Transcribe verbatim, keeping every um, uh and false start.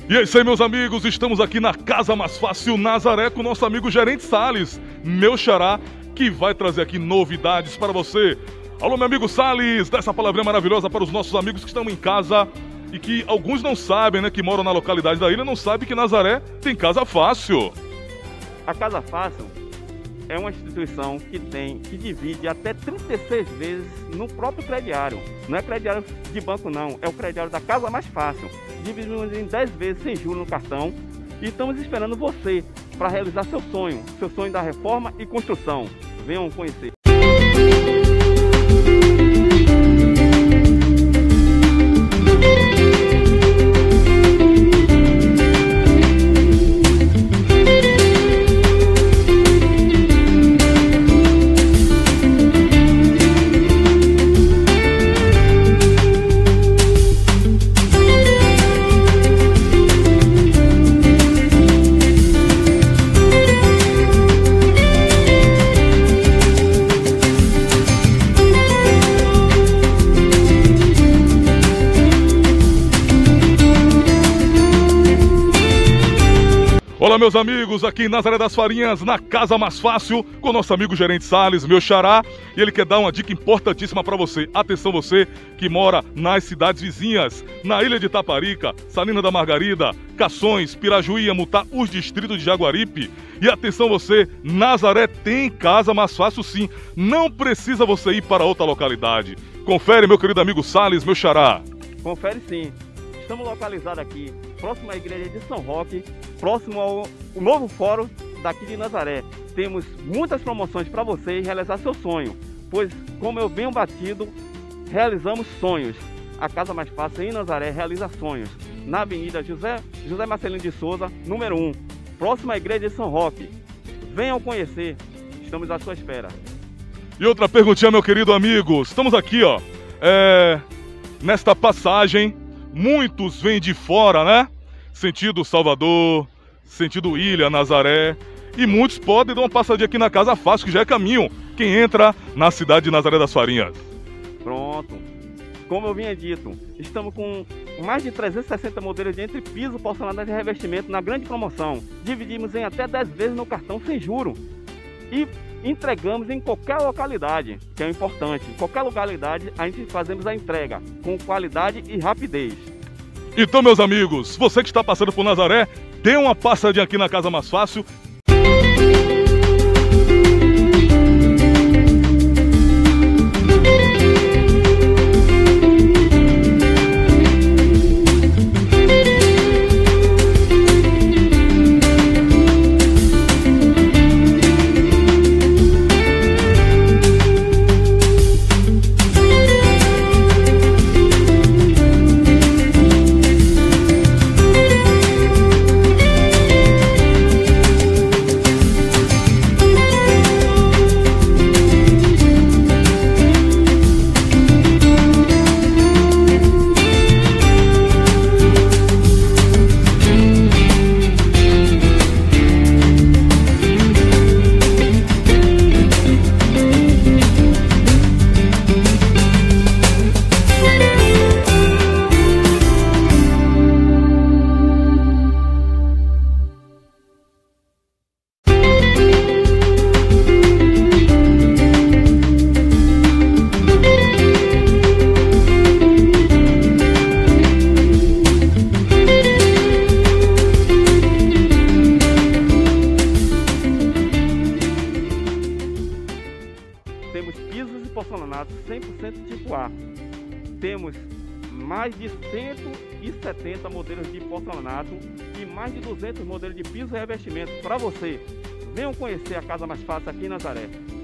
E é isso aí, meus amigos, estamos aqui na Casa Mais Fácil Nazaré com o nosso amigo Gerente Salles, meu xará, que vai trazer aqui novidades para você. Alô, meu amigo Salles, dá essa palavrinha maravilhosa para os nossos amigos que estão em casa e que alguns não sabem, né, que moram na localidade da ilha, não sabem que Nazaré tem Casa Fácil. A Casa Fácil é uma instituição que tem, que divide até trinta e seis vezes no próprio crediário. Não é crediário de banco não, é o crediário da Casa Mais Fácil. Dividimos em dez vezes sem juros no cartão e estamos esperando você para realizar seu sonho, seu sonho da reforma e construção. Venham conhecer. Olá, meus amigos, aqui em Nazaré das Farinhas, na Casa Mais Fácil, com o nosso amigo Gerente Salles, meu xará, e ele quer dar uma dica importantíssima para você. Atenção você que mora nas cidades vizinhas, na Ilha de Itaparica, Salina da Margarida, Cações, Pirajuí, Amutá, os distritos de Jaguaripe. E atenção você, Nazaré tem Casa Mais Fácil sim, não precisa você ir para outra localidade. Confere, meu querido amigo Salles, meu xará. Confere sim. Estamos localizados aqui, próximo à igreja de São Roque, próximo ao, ao novo fórum daqui de Nazaré. Temos muitas promoções para você realizar seu sonho, pois, como eu venho batido, realizamos sonhos. A Casa Mais Fácil em Nazaré realiza sonhos. Na Avenida José, José Marcelino de Souza, número um, próximo à igreja de São Roque. Venham conhecer, estamos à sua espera. E outra perguntinha, meu querido amigo, estamos aqui, ó, é, nesta passagem. Muitos vêm de fora, né? Sentido Salvador, sentido Ilha, Nazaré. E muitos podem dar uma passadinha aqui na Casa Fácil, que já é caminho. Quem entra na cidade de Nazaré das Farinhas. Pronto. Como eu vinha dito, estamos com mais de trezentos e sessenta modelos de entrepiso, porcelanato e revestimento na grande promoção. Dividimos em até dez vezes no cartão sem juro. E entregamos em qualquer localidade, que é importante. Em qualquer localidade a gente fazemos a entrega com qualidade e rapidez. Então, meus amigos, você que está passando por Nazaré, dê uma passadinha aqui na Casa Mais Fácil. Temos pisos e porcelanato cem por cento tipo A. Temos mais de cento e setenta modelos de porcelanato e mais de duzentos modelos de piso e revestimento para você. Venham conhecer a Casa Mais Fácil aqui em Nazaré.